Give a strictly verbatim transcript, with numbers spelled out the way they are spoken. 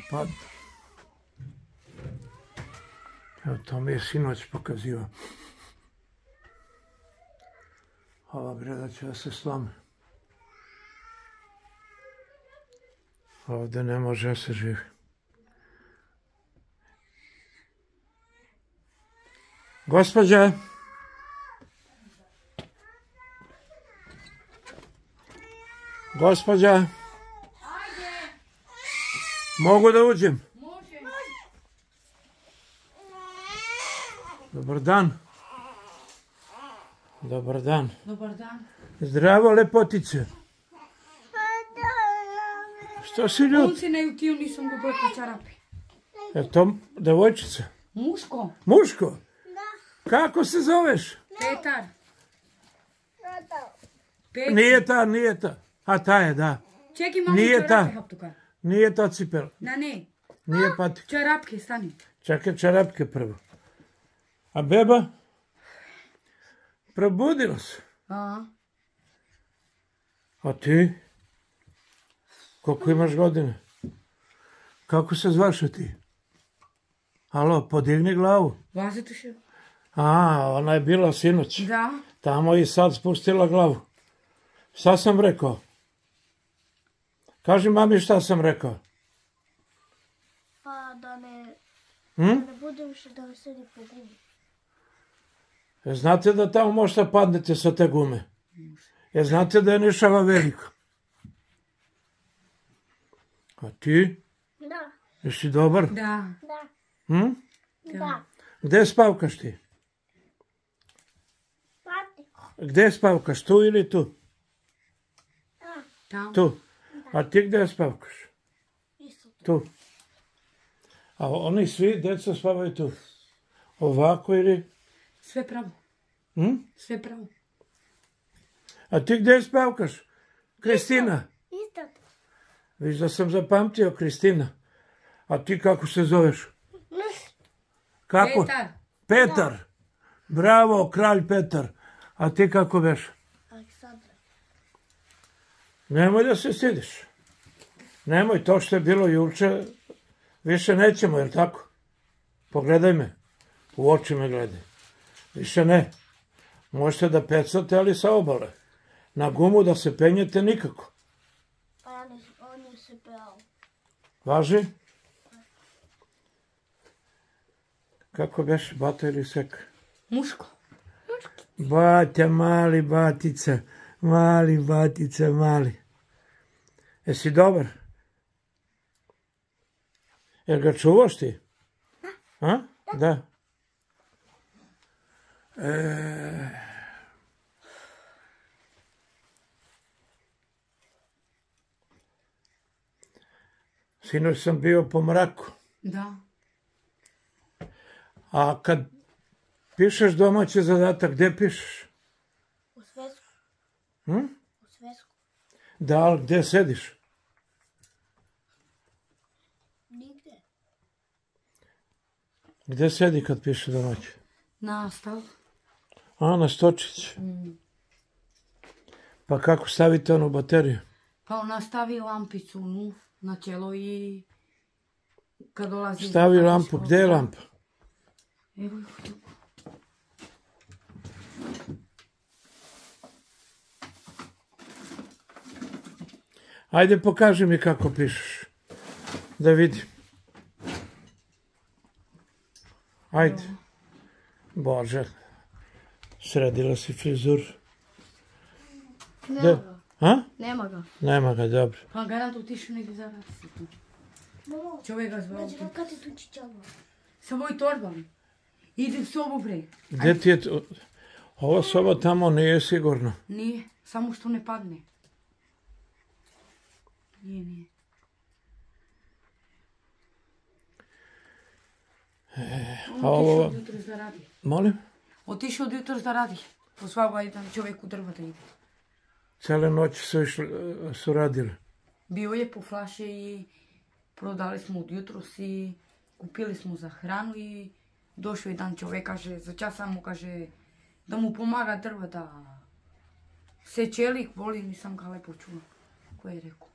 Pa... Evo, to mi je sinoć pokazivao. Ova breda će da se slome. Ovdje ne može da se živi. Gospođa! Gospođa! Ajde! Mogu da uđem? Može. Dobar dan. Dobar dan. Dobar dan. Zdravo, lepotice. Što si ljut? On se ne jutio, nisam go bojka čarapi. Je to devojčica? Muško. Muško? Da. Kako se zoveš? Petar. Petar. Nije ta, nije ta. A ta je, da. Čekaj, mamo čarape haptuka. Nije ta cipela. Da ne. Nije patika. Čarapke, stani. Čekaj, čarapke prvo. A beba? Probudila se. A. A ti? Koliko imaš godine? Kako se zvaš ti? Alo, podigni glavu. Vazituše. A, ona je bila sinoć. Da. Tamo i sad spustila glavu. Šta sam rekao? Kaži mami šta sam rekao. Pa da ne... Hm? Da ne budem še da sedi po gumi. E, znate da tamo možete padnete sa te gume? E, znate da je nišava velika? A ti? Da. Jesi dobar? Da. Da. Hm? Da. Gde spavkaš ti? Pati. Gde spavkaš? Tu ili tu? Tamo. Tu. A ti gde spavkaš? Isto. Tu. A oni svi, djeca spavaju tu? Ovako ili? Sve pravo. Hm? Sve pravo. A ti gde spavkaš? Kristina? Isto. Viš da sam zapamtio, Kristina. A ti kako se zoveš? Kako? Petar. Petar. Bravo, kralj Petar. A ti kako veš? Aleksandra. Nemoj da se stidiš. Nemoj, to što je bilo juče, više nećemo, jel tako? Pogledaj me. U oči me gledaj. Više ne. Možete da pecate, ali sa obale. Na gumu da se penjete nikako. Pa ja ne, on je se peao. Važi? Kako beš, bata ili seka? Muško. Batja, mali batica, mali batica, mali. Jesi dobar? Jel ga čuvaš ti? A? Da. E... Sinoć sam bio po mraku. Da. A kad pišeš domaći zadatak, gdje pišeš? U svesku. Hm? U svesku. Da, ali gdje sediš? Nigde. Gdje sedi kad piše domaći? Na stav. A, na stočić. Mm. Pa kako stavite onu bateriju? Pa ona stavi lampicu nu, na čelo i kad dolazi... Stavi lampu, gdje je lampa? Evo tu. Ajde, pokaži mi kako pišeš. Da vidim. Ajde. Bože. Sredila si frizur. Nema De? ga. A? Nema ga. Nema ga, dobro. Pa garant otišao negdje zaradi se tu. Mamo, Čovjek ga zvao. dođi ga kad je tu čičava. Sa moj torbom. Idi u sobu bre. Gdje ti je to? Ova soba tamo nije sigurno. Nije, samo što ne padne. Nije, nije. A ovo... Otišao od jutros da radi. Molim? Otišao od jutros da radi. Posvao jedan čovjek u drva da ide. Cele noći su, išli, su radili. Bio je po flaše i prodali smo od jutros i kupili smo za hranu i došao jedan čovjek, kaže, za čas samo kaže da mu pomaga drva da se čelik voli, nisam ga lepo čula. Ko je rekao?